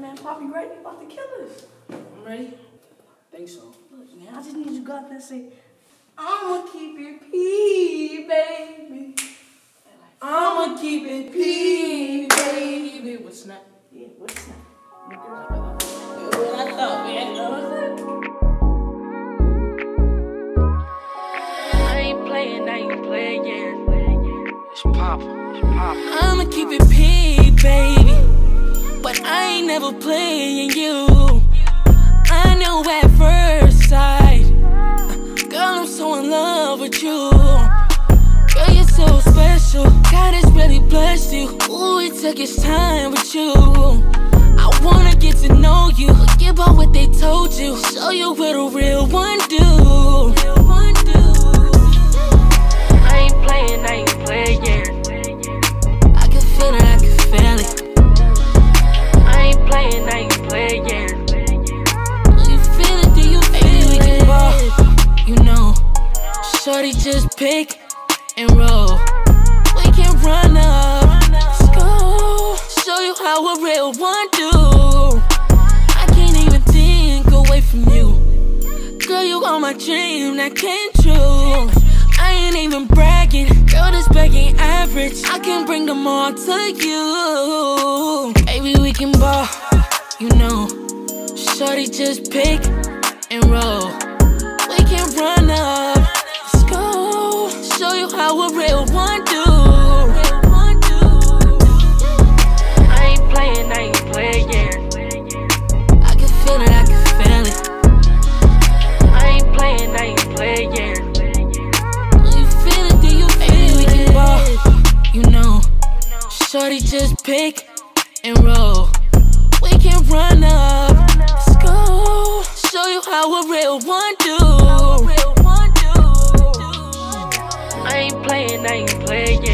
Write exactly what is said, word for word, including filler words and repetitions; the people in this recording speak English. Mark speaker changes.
Speaker 1: Man, Poppy ready? You about to kill us.
Speaker 2: I'm ready? I think so.
Speaker 1: Look, man, I just need you to go out there and say, I'ma keep it P, baby. I'ma keep it P, baby.
Speaker 2: What's that?
Speaker 1: Yeah, what's that?
Speaker 2: What I thought, man.
Speaker 3: I ain't playing, I ain't playing.
Speaker 2: It's pop. It's pop.
Speaker 3: I'ma keep it P, baby. But I ain't never playing you. I know at first sight. Girl, I'm so in love with you. Girl, you're so special. God has really blessed you. Ooh, it took its time with you. I wanna get to know you. Forget about what they told you. Show you what a real one do. I ain't playing, I ain't playing. I can feel it, I can feel it. I ain't playing, I ain't playing. Do you feel it, do you feel it? We can ball, you know. Shorty, just pick and roll. We can run up, let's go. Show you how a real one do. I can't even think away from you. Girl, you are my dream that came true. I ain't even bragging, girl, this bag ain't average. I can bring them all to you. Baby, we can ball, you know. Shorty, just pick and roll. We can run up, let's go. Show you how a real one do. I ain't playing, I ain't playing. I can feel it, I can feel it. I ain't playing, I ain't playing. You know, shorty, just pick and roll. We can run up, let's go. Show you how a real one do. I ain't playing, I ain't playing.